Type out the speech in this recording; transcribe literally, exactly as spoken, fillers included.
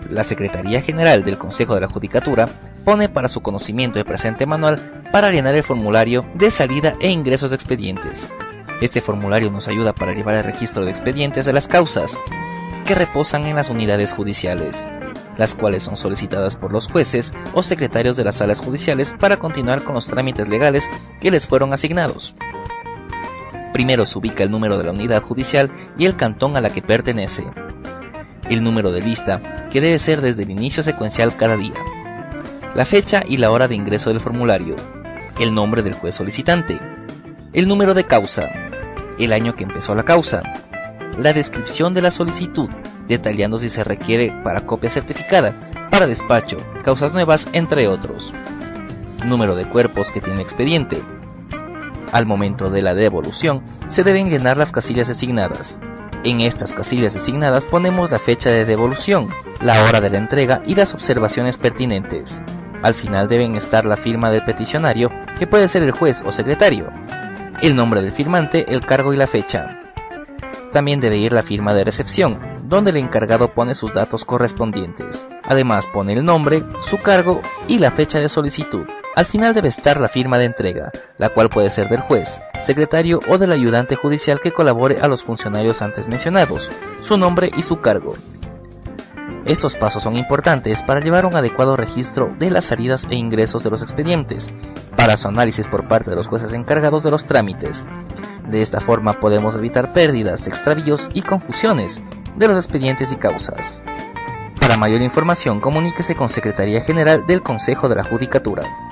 La Secretaría General del Consejo de la Judicatura pone para su conocimiento el presente manual para llenar el formulario de salida e ingresos de expedientes. Este formulario nos ayuda para llevar el registro de expedientes de las causas que reposan en las unidades judiciales, las cuales son solicitadas por los jueces o secretarios de las salas judiciales para continuar con los trámites legales que les fueron asignados. Primero se ubica el número de la unidad judicial y el cantón a la que pertenece, el número de lista, que debe ser desde el inicio secuencial cada día, la fecha y la hora de ingreso del formulario, el nombre del juez solicitante, el número de causa, el año que empezó la causa, la descripción de la solicitud, detallando si se requiere para copia certificada, para despacho, causas nuevas, entre otros, número de cuerpos que tiene expediente. Al momento de la devolución, se deben llenar las casillas designadas. En estas casillas designadas ponemos la fecha de devolución, la hora de la entrega y las observaciones pertinentes. Al final deben estar la firma del peticionario, que puede ser el juez o secretario, el nombre del firmante, el cargo y la fecha. También debe ir la firma de recepción, donde el encargado pone sus datos correspondientes. Además pone el nombre, su cargo y la fecha de solicitud. Al final debe estar la firma de entrega, la cual puede ser del juez, secretario o del ayudante judicial que colabore a los funcionarios antes mencionados, su nombre y su cargo. Estos pasos son importantes para llevar un adecuado registro de las salidas e ingresos de los expedientes, para su análisis por parte de los jueces encargados de los trámites. De esta forma podemos evitar pérdidas, extravíos y confusiones de los expedientes y causas. Para mayor información, comuníquese con Secretaría General del Consejo de la Judicatura.